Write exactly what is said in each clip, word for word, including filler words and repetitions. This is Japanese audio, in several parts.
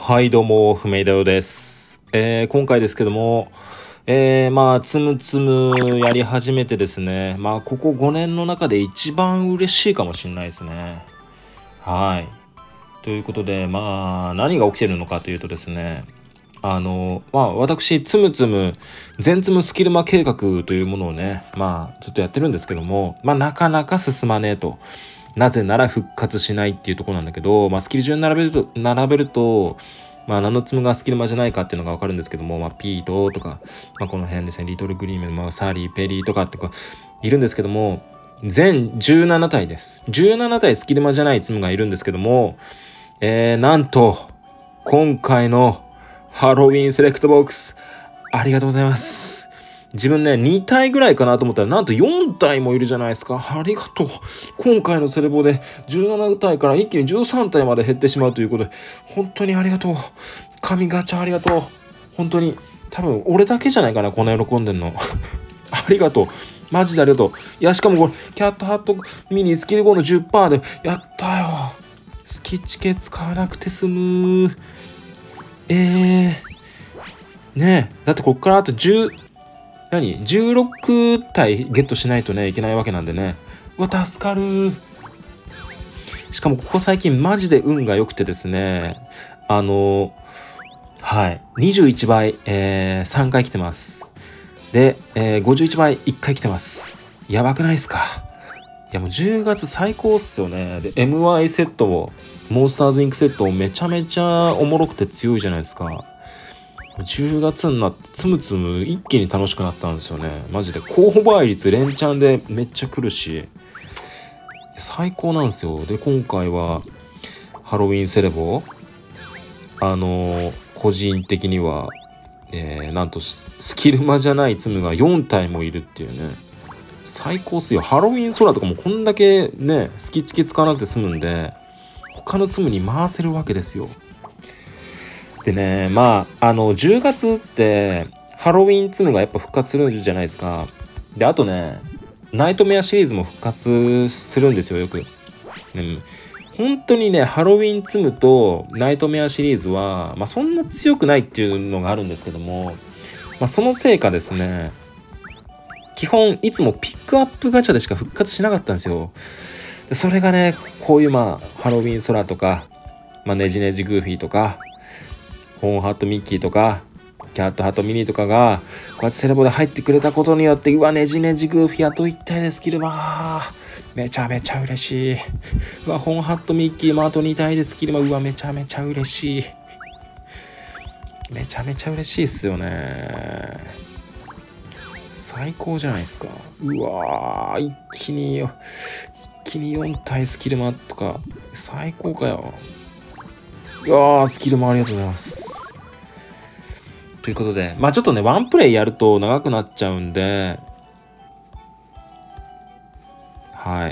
はいどうも、ふめいだよです。えー、今回ですけども、えー、まあ、つむつむやり始めてですね、まあ、ここごねんの中で一番嬉しいかもしれないですね。はい。ということで、まあ、何が起きてるのかというとですね、あの、まあ、私、つむつむ、全つむスキルマ計画というものをね、まあ、ずっとやってるんですけども、まあ、なかなか進まねえと。なぜなら復活しないっていうところなんだけど、まあ、スキル順に並べると、並べると、まあ、何のつむがスキルマじゃないかっていうのが分かるんですけども、まあ、ピートとか、まあ、この辺ですね、リトルグリーン、まあ、サリー、ペリーとかってこういるんですけども、全じゅうなな体です。じゅうなな体スキルマじゃないつむがいるんですけども、えー、なんと、今回のハロウィンセレクトボックス、ありがとうございます。自分ね、に体ぐらいかなと思ったら、なんとよん体もいるじゃないですか。ありがとう。今回のセレボでじゅうなな体から一気にじゅうさん体まで減ってしまうということで、本当にありがとう。神ガチャありがとう。本当に、多分俺だけじゃないかな、この喜んでんの。ありがとう。マジでありがとう。いや、しかもこれ、キャットハットミニスキル後の じゅっパーセント で、やったよ。スキチケ使わなくて済む。えー。ねえ、だってこっからあとじゅう、何 ?じゅうろく 体ゲットしないとね、いけないわけなんでね。うわ、助かる。しかもここ最近マジで運が良くてですね、あの、はい、にじゅういちばい、えー、さんかい来てます。で、えー、ごじゅういちばいいっかい来てます。やばくないですか？いやもうじゅうがつ最高っすよね。で、エムワイ セットも、モンスターズインクセットもめちゃめちゃおもろくて強いじゃないですか。じゅうがつになってつむつむ一気に楽しくなったんですよね。マジで高倍率連チャンでめっちゃ来るし最高なんですよ。で今回はハロウィンセレボあのー、個人的には、えー、なんとスキルマじゃないツムがよん体もいるっていうね、最高っすよ。ハロウィン空とかもこんだけねスキチケ使わなくて済むんで他のツムに回せるわけですよ。でね、まあ、あの、じゅうがつって、ハロウィンツムがやっぱ復活するじゃないですか。で、あとね、ナイトメアシリーズも復活するんですよ、よく。うん。本当にね、ハロウィンツムとナイトメアシリーズは、まあ、そんな強くないっていうのがあるんですけども、まあ、そのせいかですね、基本、いつもピックアップガチャでしか復活しなかったんですよ。でそれがね、こういうまあ、ハロウィン空とか、まあ、ネジネジグーフィーとか、ホーンハットミッキーとかキャットハットミニとかがこうやってセレボで入ってくれたことによって、うわネジネジグーフィーあといち体でスキルマめちゃめちゃ嬉しい。うわホーンハットミッキーもあとに体でスキルマ、うわめちゃめちゃ嬉しい。めちゃめちゃ嬉しいっすよね。最高じゃないですか。うわー一気に一気によん体スキルマとか最高かよ。いやースキルマありがとうございます。ということで、まあちょっとね、ワンプレイやると長くなっちゃうんで、はい。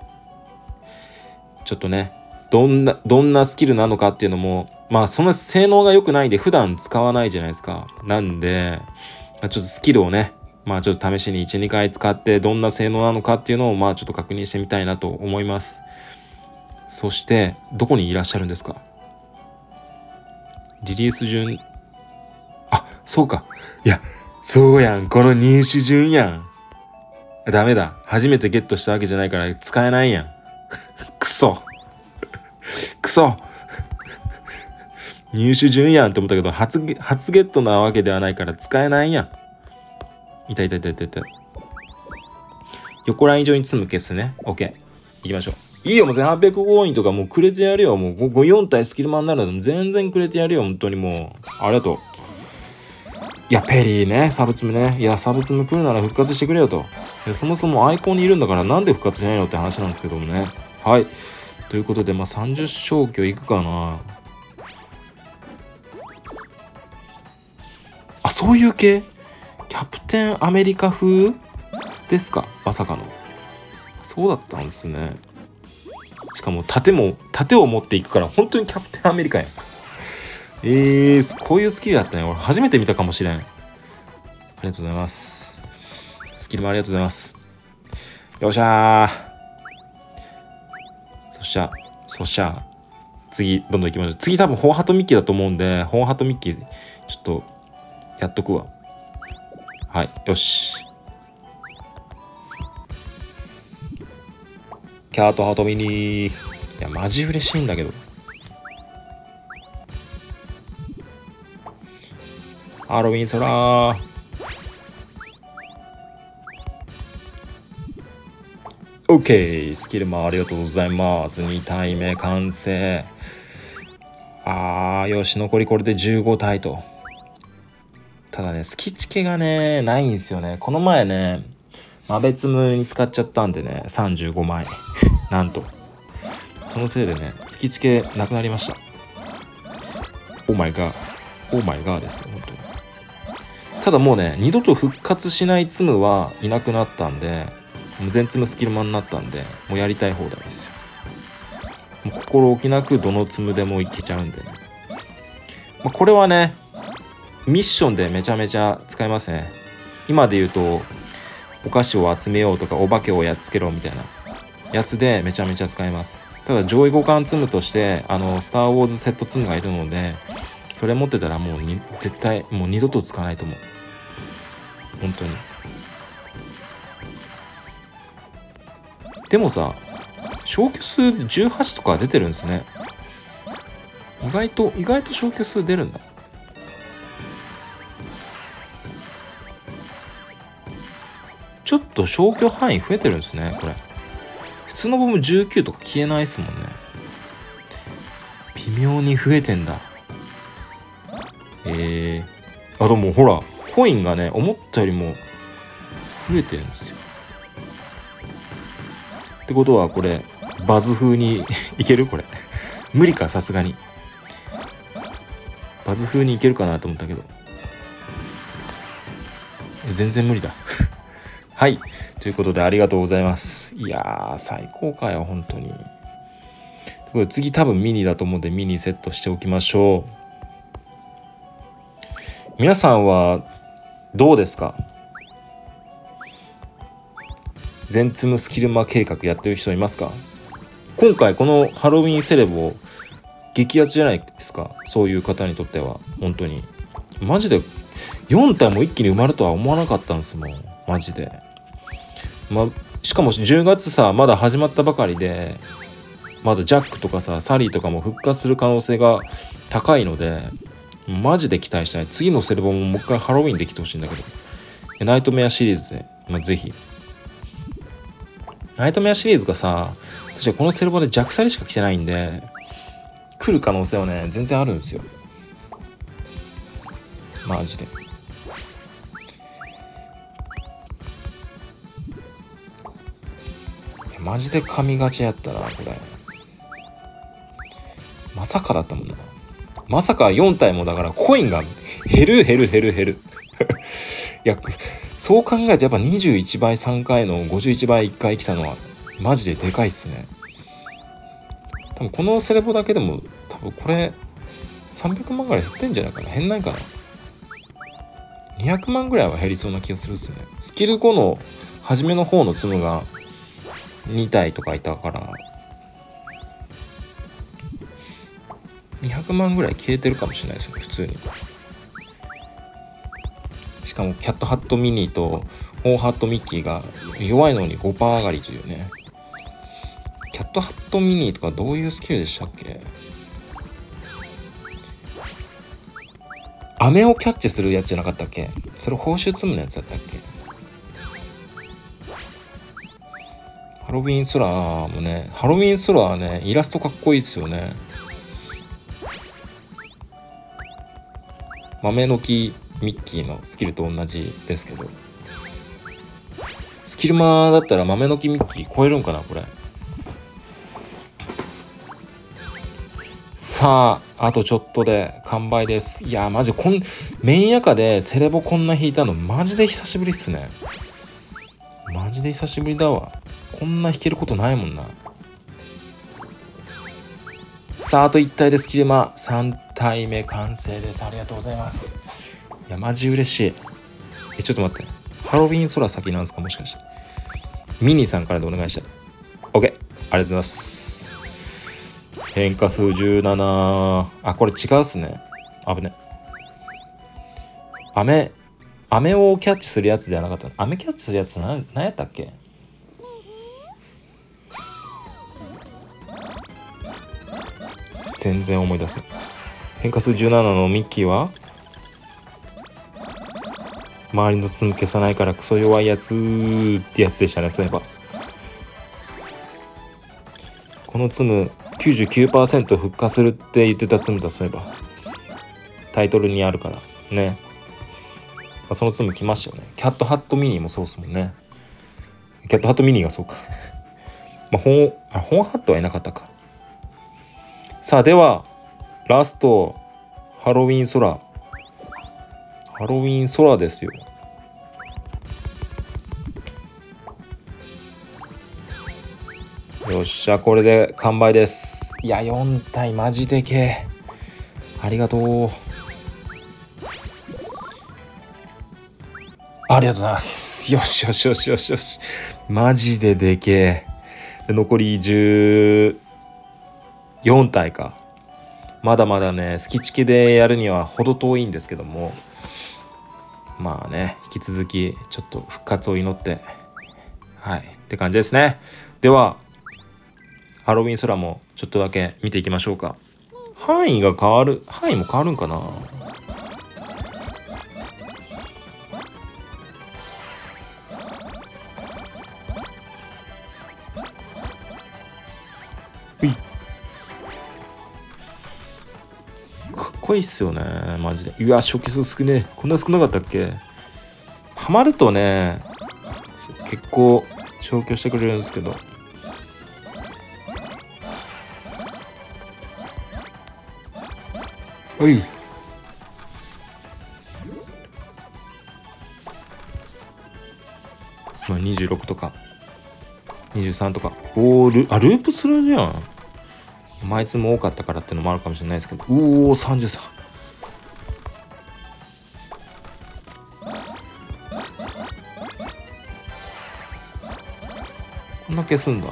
ちょっとね、どんな、どんなスキルなのかっていうのも、まあそんな性能が良くないんで、普段使わないじゃないですか。なんで、ちょっとスキルをね、まあちょっと試しにいち、にかい使って、どんな性能なのかっていうのを、まあちょっと確認してみたいなと思います。そして、どこにいらっしゃるんですか？リリース順、あ、そうか。いや、そうやん。この入手順やん。ダメだ。初めてゲットしたわけじゃないから使えないやん。くそ。くそ。入手順やんって思ったけど、初ゲ、初ゲットなわけではないから使えないやん。いたいたいたいたいた。横ライン上に積む消すね。OK。行きましょう。いいよ、もうせんはっぴゃくゴーインとかもうくれてやるよ。もうご、よん体スキルマンなら全然くれてやるよ。本当にもう。ありがとう。いや、ペリーね、サブツムね。いや、サブツム来るなら復活してくれよと。そもそもアイコンにいるんだからなんで復活しないのって話なんですけどもね。はい。ということで、まあ、さんじゅう消去いくかな。あ、そういう系？キャプテンアメリカ風ですか？まさかの。そうだったんですね。しかも盾も、盾を持っていくから、本当にキャプテンアメリカやん。えー、こういうスキルだったね。俺初めて見たかもしれん。ありがとうございます。スキルもありがとうございます。よっしゃー。そっしゃ、そっしゃ、 次どんどん行きましょう。次多分ホンハトミッキーだと思うんで、ホンハトミッキーちょっとやっとくわ。はい、よし。キャートハトミニー。いやマジ嬉しいんだけど。ハロウィンソラー。オッケー、スキルもありがとうございます。に体目完成。あーよし、残りこれでじゅうご体と。ただねスキチケがねないんですよね。この前ね豆ツムに使っちゃったんでねさんじゅうごまいなんとそのせいでねスキチケなくなりました。オーマイガーオーマイガーですよ本当に。ただもうね二度と復活しないツムはいなくなったんで、もう全ツムスキルマンになったんで、もうやりたい放題ですよ。もう心置きなくどのツムでもいけちゃうんでね、まあ、これはねミッションでめちゃめちゃ使えますね。今で言うとお菓子を集めようとかお化けをやっつけろみたいなやつでめちゃめちゃ使えます。ただ上位互換ツムとしてあのスターウォーズセットツムがいるので、それ持ってたらもうに絶対もう二度と使わないと思う本当に。でもさ消去数じゅうはちとか出てるんですね。意外と意外と消去数出るんだ。ちょっと消去範囲増えてるんですねこれ。普通のボムじゅうきゅうとか消えないですもんね。微妙に増えてんだ。えー、あでもほらコインがね思ったよりも増えてるんですよ。ってことはこれバズ風にいけるこれ無理かさすがに。バズ風にいけるかなと思ったけど全然無理だはいということでありがとうございます。いやー最高かよ本当に。これ次多分ミニだと思うんでミニセットしておきましょう。皆さんはどうですか。全ツムスキルマ計画やってる人いますか。今回このハロウィンセレブを激アツじゃないですか。そういう方にとっては本当にマジでよん体も一気に埋まるとは思わなかったんですもんマジで。ましかもじゅうがつさまだ始まったばかりで、まだジャックとかさサリーとかも復活する可能性が高いのでマジで期待したい。次のセレボももう一回ハロウィンできてほしいんだけど、ナイトメアシリーズで、まあ、ぜひナイトメアシリーズがさ確かこのセレボで弱サリしか来てないんで来る可能性はね全然あるんですよマジで。マジで神勝ちやったなこれ。まさかだったもんな。まさかよん体もだからコインが減る減る減る減るいやそう考えるとやっぱにじゅういちばいさんかいのごじゅういちばいいっかい来たのはマジででかいっすね。多分このセレボだけでも多分これさんびゃくまんぐらい減ってんじゃないかな。減んないかな。にひゃくまんぐらいは減りそうな気がするっすね。スキルごの初めの方のツムがに体とかいたからにひゃくまんぐらい消えてるかもしれないですね普通に。しかもキャットハットミニとホーハットミッキーが弱いのに ごパーセント 上がりというね。キャットハットミニとかどういうスキルでしたっけ。飴をキャッチするやつじゃなかったっけ。それ報酬積むのやつだったっけ。ハロウィンソラーもねハロウィンソラーはねイラストかっこいいっすよね。豆の木ミッキーのスキルと同じですけど、スキルマだったら豆の木ミッキー超えるんかなこれ。さああとちょっとで完売です。いやマジこんメインヤカでセレボこんな引いたのマジで久しぶりっすね。マジで久しぶりだわ。こんな引けることないもんな。さああといち体でスキルマさん体目完成です。ありがとうございます。いやマジ嬉しい。えちょっと待って、ハロウィン空先なんですかもしかして。ミニさんからでお願いした。 OK ありがとうございます。 変化数じゅうなな。あ、これ違うっすね。危ね。飴、飴をキャッチするやつじゃなかったの。飴キャッチするやつ何、何やったっけ？全然思い出せん。変化数じゅうななのミッキーは周りのツム消さないからクソ弱いやつってやつでしたね。そういえばこのツム きゅうじゅうきゅうパーセント 復活するって言ってたツムだ。そういえばタイトルにあるからね。まあ、そのツム来ましたよね。キャットハットミニもそうっすもんね。キャットハットミニがそうかまあ本あ本ハットはいなかったか。さあではラストハロウィン空ハロウィン空ですよ。よっしゃ、これで完売です。いやよん体マジでけえ。ありがとうありがとうございます。よしよしよしよしよし、マジででけえ。残りじゅうよん体か。まだまだねスキチケでやるには程遠いんですけども、まあね引き続きちょっと復活を祈ってはいって感じですね。ではハロウィン空もちょっとだけ見ていきましょうか。範囲が変わる範囲も変わるんかな。ういかっこいいっすよねマジで。うわ初期数少ねえ。こんな少なかったっけ。ハマるとね結構消去してくれるんですけど。おいまあにじゅうろくとかにじゅうさんとか。おおルあループするじゃん。枚数も多かったからっていうのもあるかもしれないですけど。おおさんじゅうさん。こんな消すんだ。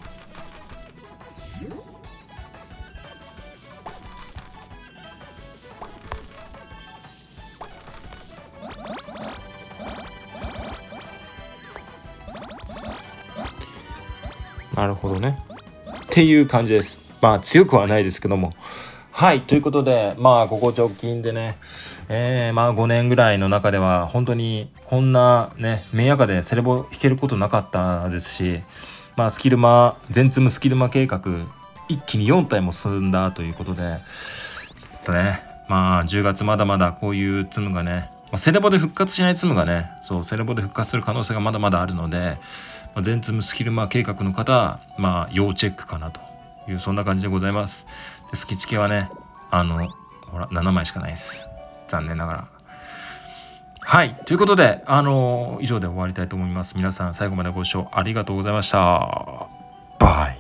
なるほどねっていう感じです。まあ強くはないですけども。はいということでまあここ直近でねえー、まあごねんぐらいの中では本当にこんなね明夜かでセレボ弾けることなかったですし、まあスキルマ全ツムスキルマ計画一気によん体も進んだということで、ちょっとねまあじゅうがつまだまだこういうツムがね、まあ、セレボで復活しないツムがねそうセレボで復活する可能性がまだまだあるので、まあ、全ツムスキルマ計画の方はまあ要チェックかなというそんな感じでございます。でスキチケはねあのほらななまいしかないです。残念ながら。はいということであのー、以上で終わりたいと思います。皆さん最後までご視聴ありがとうございました。バイ。